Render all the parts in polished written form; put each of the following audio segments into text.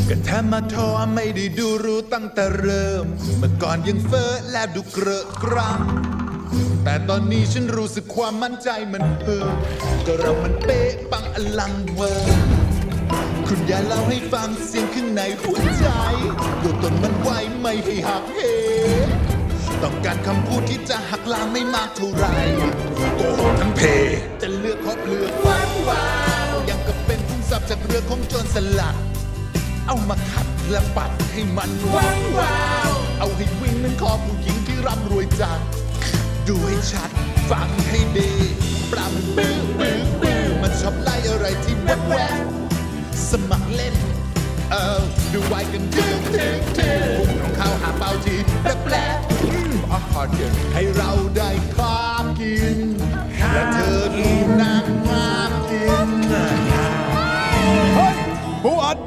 ก็แทบมาทอไม่ได้ดูรู้ตั้งแต่เริ่มเมื่อก่อนยังเฟ้อและดูเกรอะกรังแต่ตอนนี้ฉันรู้สึกความมั่นใจมันเพิ่มก็เรามันเป๊ะปังอลังเวอร์คุณยายเล่าให้ฟังเสียงข้างในหัวใจตัวตนมันไวไม่ให้หักเหต้องการคำพูดที่จะหักล้างไม่มากเท่าไรโกหกทั้งเพจะเลือกเพราะเปลือกว้าวยังกับเป็นทุ่งสับจากเรือของโจรสลัดเอามาขัดและปัดให้มันว้าวเอาให้วิ่งเหมือนคอผู้หญิงที่ร่ำรวยจัดดูให้ชัดฟังให้ดีปราบบื้อมันชอบไล่อะไรที่แวบสมัครเล่นดูไว้กันดึงพุ่งของข้าวหาเป้าที่แปลกอาหารเด็ดให้เราได้ข้ามกินและเธอดูนางงามกินเฮ้ยบูอัด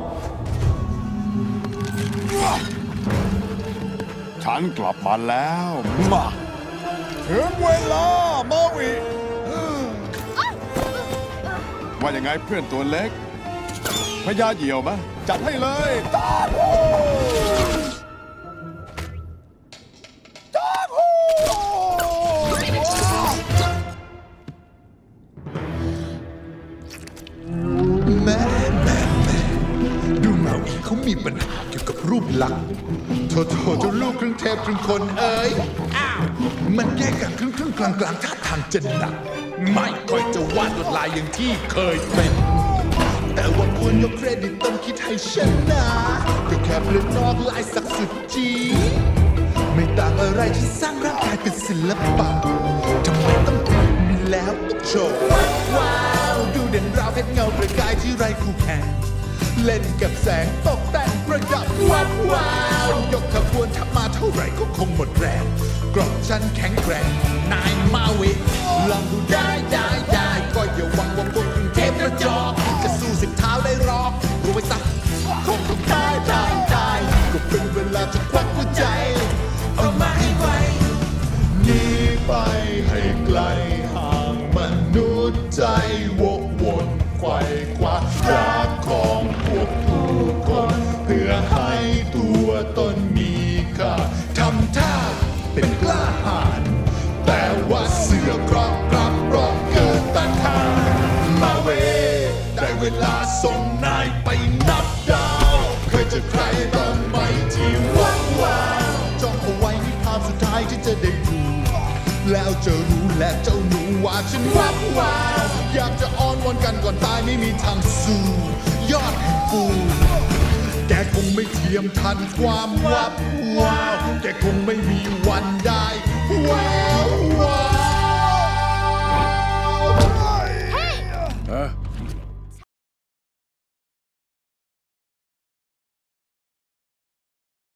ฉันกลับมาแล้วมาถึงเวลามาวิว่ายังไงเพื่อนตัวเล็กพญาเหยี่ยวมะจัดให้เลยตาหูแม่ดูเมาอีเขามีปัญหาเกี่ยวกับรูปลักษณ์โถเจ้าลูกครึ่งเทพครึ่งคนเอ๋ยมันแยกกันครึ่งกลางท่าทางจะหนักไม่ค่อยจะวาดลวดลายอย่างที่เคยเป็นแต่ว่าควรยกเครดิตต้นคิดให้ฉันนะก็แค่เปลี่ยนนอกลายสักสุดจีไม่ต่างอะไรที่สร้างร่างกายเป็นศิลปะทำไมต้องมีแล้วต้องโชว์ว้าวดูเด่นราวเพชรเงาประกายที่ไร้คู่แข่งเล่นกับแสงตกแต่งประดับว้าวยกขบวนทับมาเท่าไหร่ก็คงหมดแรงกรอบฉันแข็งแกร่งนายมาวิลองดูได้ก็อย่าหวังว่าพวกกรุงเทพกระจอกจะสู้สิบเท้าได้หรอกรู้ไว้ซะคงต้องตายก็เป็นเวลาจะควักหัวใจเอามาให้ไวหนีไปให้ไกลห่างมนุษย์ใจวกวนไขว่คว้ารักของพวกผู้คนเพื่อให้ตัวตนมีค่าทำท่าเป็นกล้าหาญแต่ว่าเสือครอบกลับรอบเกิดต้านทานมาเวได้เวลาส่งนายไปนับดาวเคยเจอใครบ้างไหมที่ว้าวจ้องเอาไว้ในภาพสุดท้ายที่จะได้ดูแล้วจะรู้และเจ้าหนูว่าฉันว้าวอยากจะอ้อนวอนกันก่อนตายไม่มีทางสู้ยอดแห่งปูแกคงไม่เทียมทันความว้าวแกคงไม่มีวันได้แวว